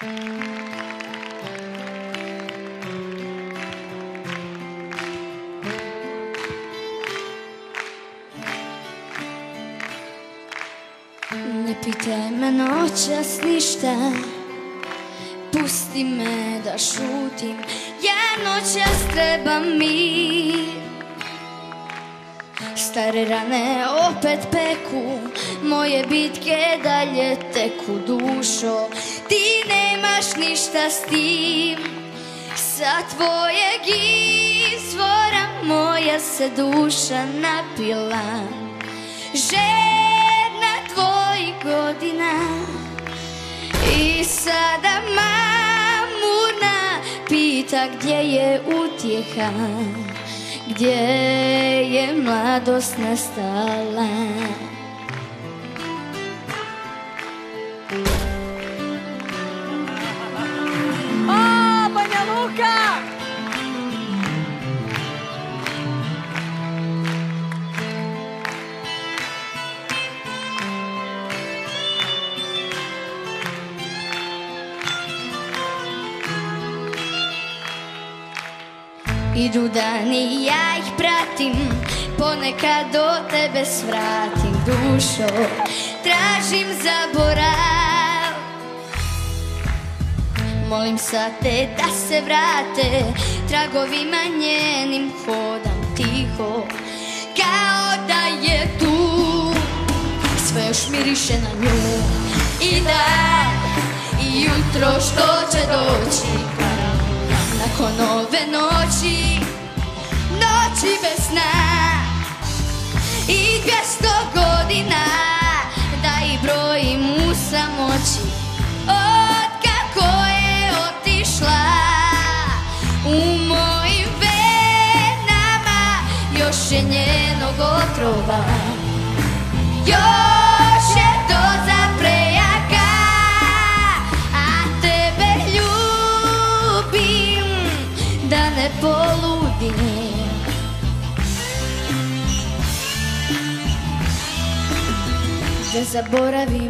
Ne pitaj me noćas ništa, pusti me da šutim, ja noćas trebam mir. Stare rane opet peku, moje bitke dalje teku. Dušo, ti nemaš ništa s tim, sa tvojeg izvora moja se duša napila. Žedna tvojih godina i sada mamurna pita gdje je utjeha, gdje je mladost nestala. Banja Luka! Idu dani, ja ih pratim, ponekad do tebe svratim. Dušo, tražim zaborav, molim sate da se vrate, tragovima njenim hodam tiho, kao da je tu. Sve još miriše na nju i dan i jutro što će doći, nakon ove noći, noći bez sna. I 200 godina da i brojim u samoći, od kako je otišla. U mojim venama još je njenog otrova, još je doza prejaka, a tebe ljubim da ne poludim. Da zaboravim.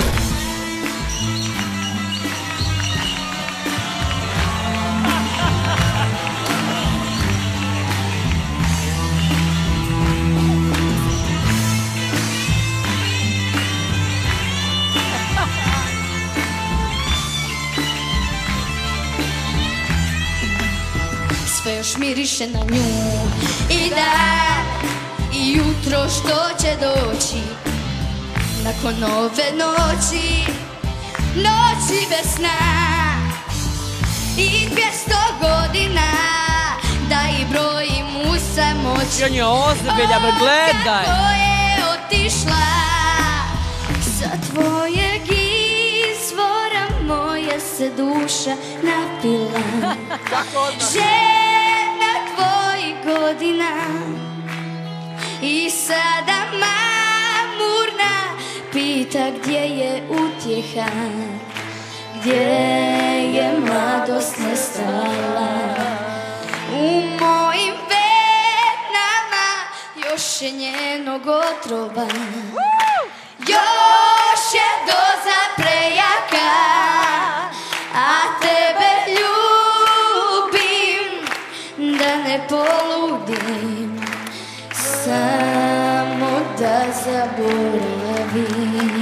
Sve još miriše na nju i dan i jutro što će doći, nakon ove noći, noći bez sna. I 200 godina da i brojim u samoći, On je ozbiljan, gledaj! od kako je otišla. Sa tvojeg izvora moja se duša napila. Žedna tvojih godina i sada mamurna pita gdje je utjeha, gdje je mladost nestala. U mojim venama još je njenog otrova, još je doza prejaka, a tebe ljubim da ne poludim, samo da zaboravim.